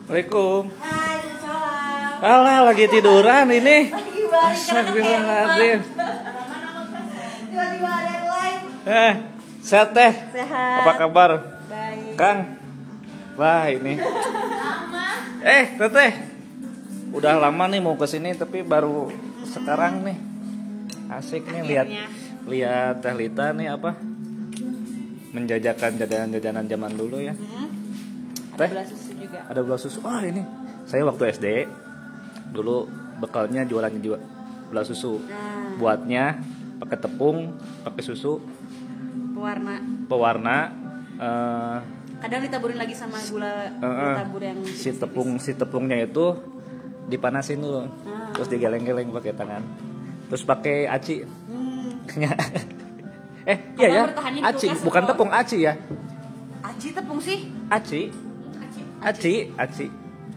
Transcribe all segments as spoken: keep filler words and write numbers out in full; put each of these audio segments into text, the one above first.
Assalamualaikum. Hai, salam. Alah, lagi tiduran ini. Lagi balik. Astagfirullahaladzim. Tiba-tiba ada yang lain. Eh, sehat teh? Sehat. Apa kabar? Baik. Kang? Wah, ini. Eh, teteh. Udah lama nih mau kesini tapi baru sekarang nih. Asik nih lihat lihat Teh Lita nih apa? Menjajakan jajanan-jajanan zaman dulu ya. Hmm. Teh? Ada belas susu juga. Ada belas susu. Wah, ini. Saya waktu S D dulu bekalnya jualannya juga belas susu. Nah. Buatnya pakai tepung, pakai susu, Pewarna. pewarna uh, Kadang ditaburin lagi sama gula, uh, uh, ditabur yang si tepung si tepungnya itu dipanasin dulu. Ah. Terus digeleng-geleng pakai tangan. Terus pakai aci. Hmm. eh, iya ya. bertahannya di Aci, kulkas bukan atau- tepung aci ya. Aci tepung sih. Aci. Aci, aci.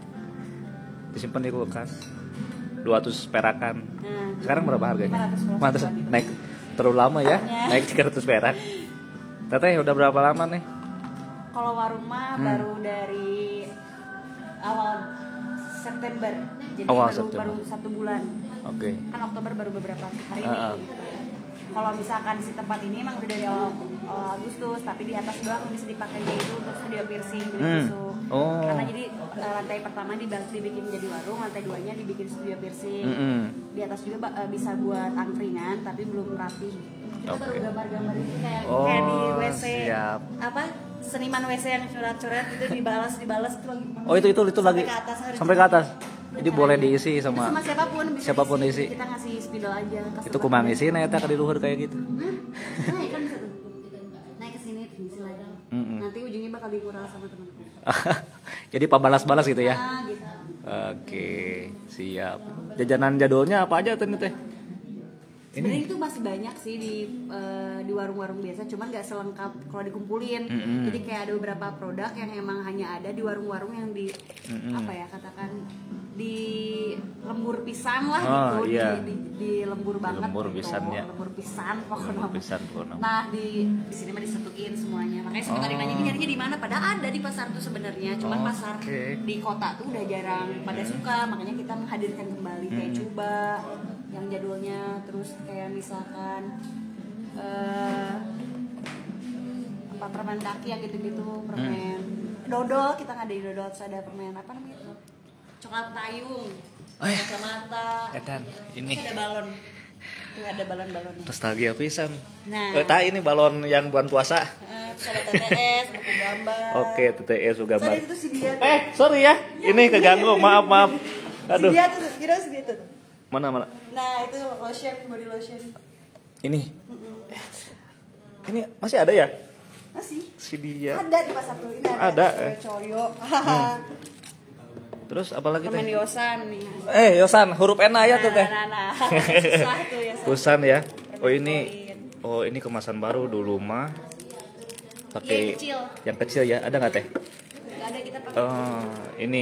Disimpan di kulkas. dua ratus perakan. Nah. Sekarang berapa harganya? lima Mantas ratus. naik terlalu lama ya. Makanya. Naik tiga ratus perak. Teteh udah berapa lama nih? Kalau warung mah Hmm. baru dari awal September. Jadi Awal baru September. baru satu bulan. Oke. Kan Oktober baru beberapa hari Uh, ini. uh. Kalau misalkan si tempat ini emang udah dari awal, awal Agustus, tapi di atas doang bisa dipakainya itu untuk studio piercing, bilik Hmm. susu. Oh. Karena jadi eh, lantai pertama diba- dibikin jadi warung, lantai duanya dibikin studio piercing. Mm-mm. Di atas juga ba- eh, bisa buat angkringan, tapi belum rapi. Kita Oke. baru gambar-gambar itu kayak, Oh, kayak di W C. siap. Apa? Seniman W C yang coret-coret itu dibalas dibalas itu lagi. Oh, itu itu itu sampai lagi ke atas, harus sampai ke atas. Jadi boleh diisi Itu sama sama siapapun bisa siapapun diisi. Kita ngasih spidol aja. Itu kumang isi nah eta di luhur kayak gitu. Hmm? Naik kan bisa tuh. Naik ke sini isi lagi. Mm-mm. Nanti ujungnya bakal dikurang sama teman-teman. Jadi pabalas-balas gitu ya. Ah, gitu. Oke, siap. Jajanan jadulnya apa aja tuh teh? Sebenarnya itu masih banyak sih di eh, di warung-warung biasa, cuman nggak selengkap kalau dikumpulin. Mm-mm. Jadi kayak ada beberapa produk yang emang hanya ada di warung-warung yang di Mm-mm. apa ya katakan di lembur pisan lah Oh, gitu, iya. di, di, di lembur banget. lembur gitu. pisannya. Lembur pisan pokoknya. Lembur pisan pokoknya. Nah di di sini mah disatuin semuanya. Makanya sempat ada yang nanya ini nyarinya di mana? Padahal ada di pasar tuh sebenarnya, cuman Oh, pasar oke. di kota tuh udah jarang pada suka, makanya kita menghadirkan kembali kayak Hmm. coba yang jadulnya, terus kayak misalkan eh apa permen kaki yang gitu-gitu, permen dodol, kita ngadain dodol, terus ada permen apa namanya itu coklat payung, Oh, iya. kacamata, Edan, ini terus ada balon, tuh ada balon-balonnya. nostalgia pisan. Nah. Eh, tah ini balon yang bulan puasa. Eh, terus ada T T S, buku gambar. Oke, T T S juga Sorry gambar. itu si dia. Eh, sorry ya. Ini keganggu. Maaf, maaf. Aduh. Si dia tuh, kira si dia tuh. Mana mana? Nah itu lotion, body lotion. Ini. Mm-mm. Ini masih ada ya? Masih? Si dia. Ada di pasar tuh, ini ada. Ada, eh. Coyo. Terus apalagi Permen teh? yosan nih. Eh, Yosan, huruf N aja tuh teh. Nah, nah, nah. Susah tuh ya. Kusan ya. Oh ini, oh ini kemasan baru dulu mah. Pakai Yang kecil. yang kecil ya. Ada nggak teh? Gak ada kita pakai. Oh, ini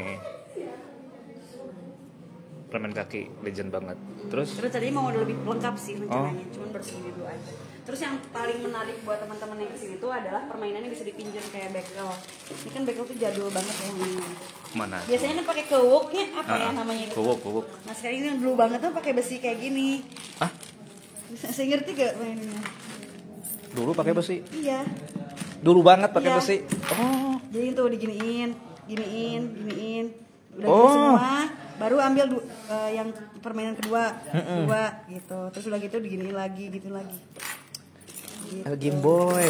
permen kaki legend banget. Terus, Terus tadi mau lebih lengkap sih rencananya, Oh. cuman baru segini dulu aja. Terus yang paling menarik buat teman-teman yang kesini tuh adalah permainan yang bisa dipinjam kayak bekel. Ini kan bekel tuh jadul banget ya yang ini. mana? Biasanya kan pakai kewoknya apa ya Ah, namanya itu? Kuwuk, kuwuk. Nah sekarang ini yang dulu banget tuh pakai besi kayak gini. Ah, Saya ngerti gak mainnya? dulu pakai besi. Iya. Dulu banget pakai Iya. besi. Oh, Jadi tuh diginiin, giniin, giniin. Udah Oh. gini semua, baru ambil du- eh, yang permainan kedua, kedua gitu. Terus udah gitu diginiin lagi, gitu lagi. Gitu. ada Game Boy.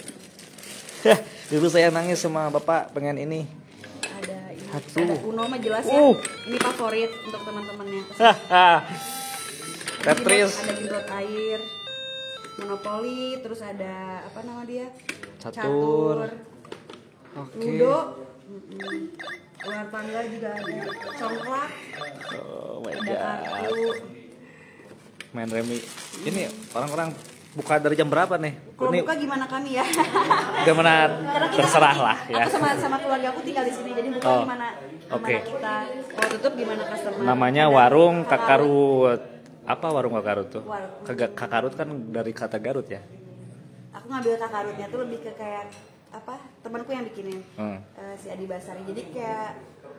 Dulu saya nangis sama bapak pengen ini. Ada ini. Satu. Ada Uno mah jelas ya. Uh. Ini favorit untuk teman-temannya. Haha. Tetris. Ada gimbrot air, Monopoly, terus ada apa nama dia? Catur. Oke. Ludo. Mm-mm. Ular tangga juga ada. Congklak. Oh my Ada god. kartu. Main remi. Ini orang-orang buka dari jam berapa nih? Kalau Ini buka gimana kami ya? gimana Karena kita- terserah lah ya. Aku sama sama keluarga aku tinggal di sini, jadi buka Oh, gimana? oke. Gimana kita? Kalau tutup gimana customer? Namanya Ada warung Kakarut. Kakarut. Apa warung Kakarut tuh? Warung. Kaga- Kakarut kan dari kata Garut ya. Aku ngambil kakarutnya tuh lebih ke kayak apa? Temanku yang bikinin. Hmm. Eh, si Adi Basari. Jadi kayak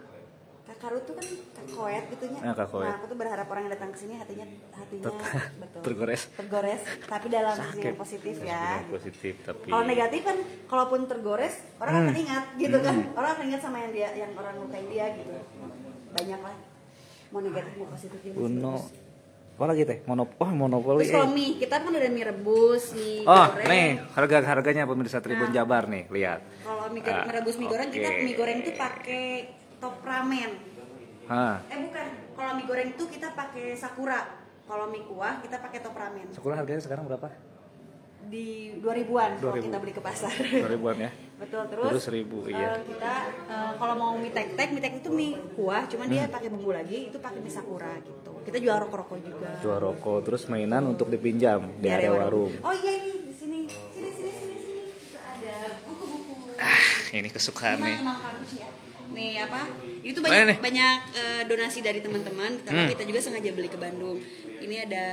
Karut tuh kan koet gitunya. Ah, kakoet. Nah, aku tuh berharap orang yang datang ke sini hatinya hatinya betul. Tergores. Tergores, tapi dalam sisi Sakit. yang positif ya. Yang positif tapi. Kalau negatif kan, kalaupun tergores, orang Hmm. akan ingat gitu kan. Hmm. Orang akan ingat sama yang dia, yang orang lukain dia gitu. Banyak lah. Mau negatif mau positif juga. Uno. Apa lagi teh? Monop oh, monopoli. Terus kalau mie, kita kan ada mie rebus, mie Oh, goreng. nih harga-harganya pemirsa Tribun Nah. Jabar nih, lihat. Kalau mie Ah, merebus mie goreng, kita oke. mie goreng tuh pakai top ramen. Hah. Eh bukan, kalau mie goreng tuh kita pakai sakura. Kalau mie kuah kita pakai top ramen. Sakura harganya sekarang berapa? Di dua ribuan kalau dua ribu. kita beli ke pasar. dua ribuan ya. Betul, terus Dulu seribu, eh, iya. kita eh, kalau mau mie tek-tek, mie tek itu mie kuah, cuman dia pakai bumbu lagi, itu pakai mie sakura gitu. Kita jual rokok-rokok juga. Jual rokok, terus mainan untuk dipinjam di area warung. Oh iya ini di sini. Sini sini sini sini. Itu ada buku-buku. Ini kesukaan nih. Memang bagus ya. Nih apa? Itu Mana banyak nih? banyak eh, donasi dari teman-teman karena Hmm. kita juga sengaja beli ke Bandung. Ini ada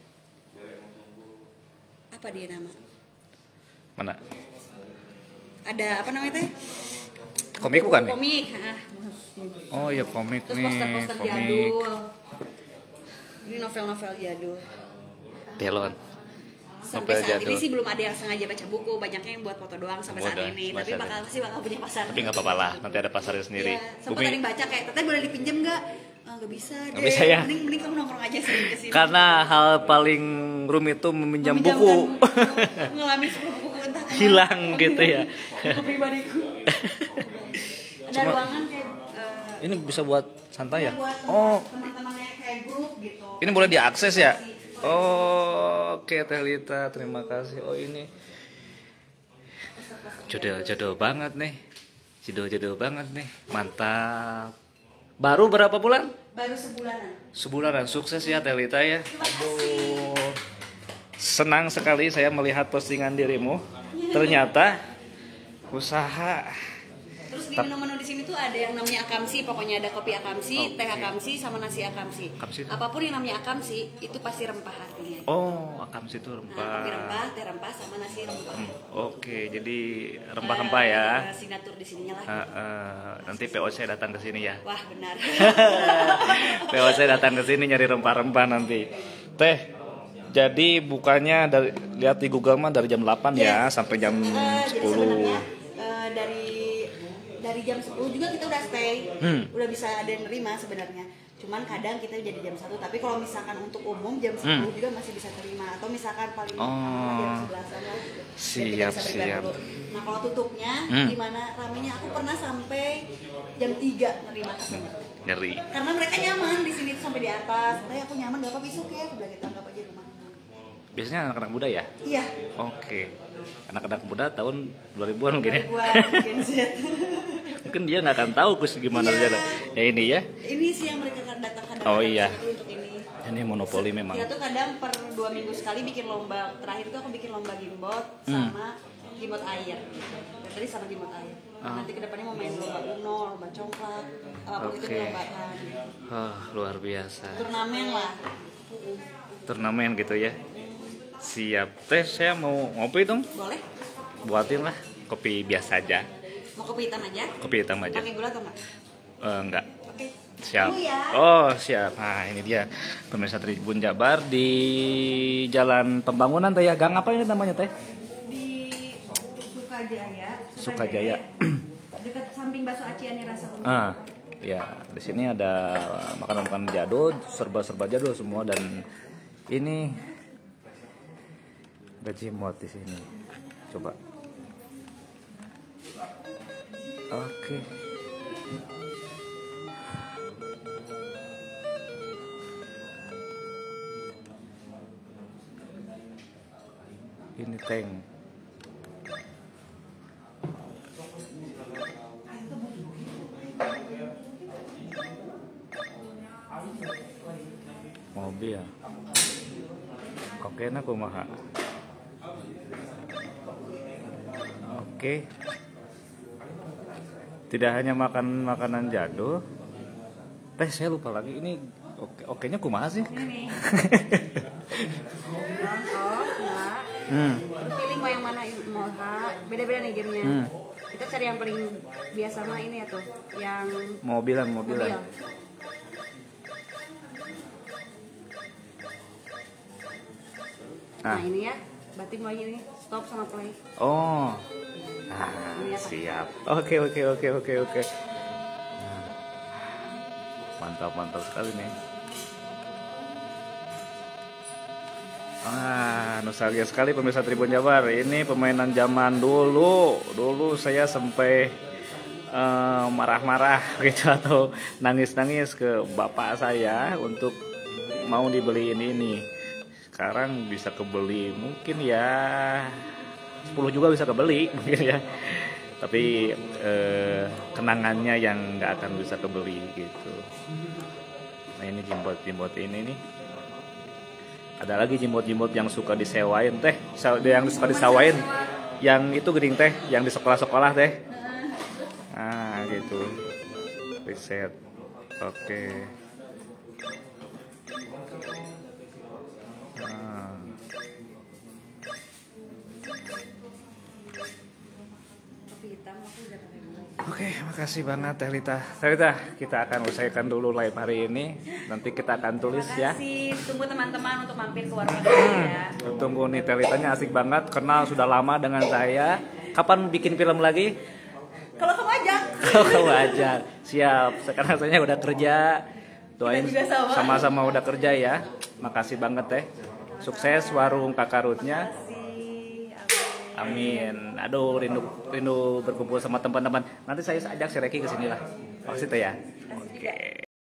apa dia nama? Mana? Ada apa namanya teh? Komik bukan nih? Komik. ah. Oh iya komik Terus nih, poster-poster komik. jadul. Ini novel-novel jadul. Delon. Sampai Novel saat jadul. ini sih belum ada yang sengaja baca buku, banyaknya yang buat foto doang sampai saat Udah, ini. baca Tapi deh. bakal pasti bakal punya pasar. Tapi nggak apa-apa lah, nanti ada pasarnya sendiri. Iya, sempat Bumi- ada yang baca kayak, "Teteh boleh dipinjem nggak?" "Ah, nggak bisa deh. Nggak bisa ya? Mending, mending kamu nongkrong aja sering kesini. Karena hal paling rumit itu meminjam Meminjamkan buku. ngalamin sepuluh buku entah kemana. Hilang gitu ya. Buku pribadiku. Ada Cuma- ruangan kayak eh, Ini bisa buat santai ya? buat Oh, teman-temannya kayak grup gitu. ini boleh diakses ya? Oh, oke Teh Lita, terima kasih. Oh ini jodoh-jodoh banget nih, jodoh-jodoh banget nih, mantap. Baru berapa bulan? Baru sebulanan. Sebulanan, sukses ya Teh Lita ya. Aduh, senang sekali saya melihat postingan dirimu. Ternyata usaha. Terus di menu-menu di sini tuh ada yang namanya akamsi, pokoknya ada kopi akamsi, Oke. teh akamsi, sama nasi akamsi. Akamsi itu? Apapun yang namanya akamsi itu pasti rempah artinya. Oh, akams itu Nah, kopi rempah. rempah, teh rempah, sama nasi rempah. Hmm, Oke, jadi rempah-rempah ya. Eh, signatur di sininya lah. Ah, ah, nanti P O C datang ke sini ya. Wah benar. P O C datang ke sini nyari rempah-rempah nanti. Teh, jadi bukanya dari lihat di Google mah dari jam delapan ya sampai jam Eh, jadi sepuluh. sebenarnya eh, dari dari jam sepuluh juga kita udah stay, Hmm. udah bisa ada yang nerima sebenarnya. Cuman kadang kita jadi jam satu, tapi kalau misalkan untuk umum jam sepuluh Hmm. juga masih bisa terima, atau misalkan paling Oh. lama jam sebelasan lah gitu. Biar Siap, kita bisa beribadah siap. dulu. Nah kalau tutupnya Hmm. gimana ramenya, aku pernah sampai jam tiga nerima customer. Nyeri. Karena mereka nyaman di sini tuh sampai di atas. Tapi aku nyaman, gak apa besok ya, aku bilang gitu, anggap aja rumah. Biasanya anak-anak muda ya? Iya. Oke. Anak-anak muda tahun dua ribuan mungkin ya. Buat Gen Z. Mungkin dia nggak akan tahu kus gimana Iya. jalan. Ya ini ya. Ini sih yang mereka datang kadang. Oh, iya. Untuk ini. Ini monopoli memang. Kita tuh kadang per dua minggu sekali bikin lomba. Terakhir tuh aku bikin lomba gimbot Hmm. sama gimbot air. Dan tadi sama gimbot air. Ah. Nanti kedepannya mau main lomba uno, lomba congklak, apapun itu Oke. dilombakan. Wah, luar biasa. Turnamen lah. Turnamen gitu ya. Siap. Teh, saya mau ngopi dong. Boleh? Buatin lah kopi biasa aja. Mau kopi hitam aja? Kopi hitam aja. Pakai gula atau enggak? Eh, enggak. Oke. Siap. Dulu ya. Oh, siap. Nah, ini dia pemirsa Tribun Jabar di Jalan Pembangunan Teh ya. Gang apa ini namanya Teh? Di Sukajaya. Sukajaya. Dekat samping bakso Aciani Rasa Unik. Ah, ya. Di sini ada makanan-makanan jadul, serba-serba jadul semua dan ini ada jimot di sini. Coba. Oke. Ini tank. Mobil ya. Kokena kumaha. Oke. Tidak hanya makan makanan jadul. Teh saya lupa lagi ini oke okenya kumaha sih? Ini. Oh, enggak. Hmm. Pilih mau yang mana mau ha. Beda-beda nih gamenya. Hmm. Kita cari yang paling biasa mah ini ya tuh, yang mobilan mobilan. mobil. Nah Ah. ini ya, berarti mau ini stop sama play. Oh. Ah, Ini ya, Pak. siap. Oke oke oke oke oke. Nah. Mantap mantap sekali nih. Ah, nostalgia sekali pemirsa Tribun Jabar. Ini permainan zaman dulu. Dulu saya sampai eh, marah-marah gitu atau nangis-nangis ke bapak saya untuk mau dibeliin ini. Sekarang bisa kebeli mungkin ya sepuluh juga bisa kebeli mungkin ya. Tapi eh, kenangannya yang nggak akan bisa kebeli gitu. Nah ini jimbot-jimbot ini nih. Ada lagi jimbot-jimbot yang suka disewain teh, yang suka disewain, yang itu geding teh, yang di sekolah-sekolah teh. Ah gitu, riset, oke. Ah. Oke, makasih banget Teh Lita. Teh Lita, kita akan usaikan dulu live hari ini. Nanti kita akan tulis ya. Terima kasih. Tunggu teman-teman untuk mampir ke warung Hmm, ya. tunggu nih Teh Litanya asik banget, kenal sudah lama dengan saya. Kapan bikin film lagi? Kalau kamu ajak. Kalau kamu ajak, siap. Sekarang saya udah kerja. Doain Kita juga sama. sama-sama udah kerja ya. Makasih banget Teh. Sukses warung Kakak Rutnya. Terima kasih. Amin. Aduh, rindu rindu berkumpul sama teman-teman. Nanti saya ajak si Reki ke sini lah. Makasih Teh ya. Oke.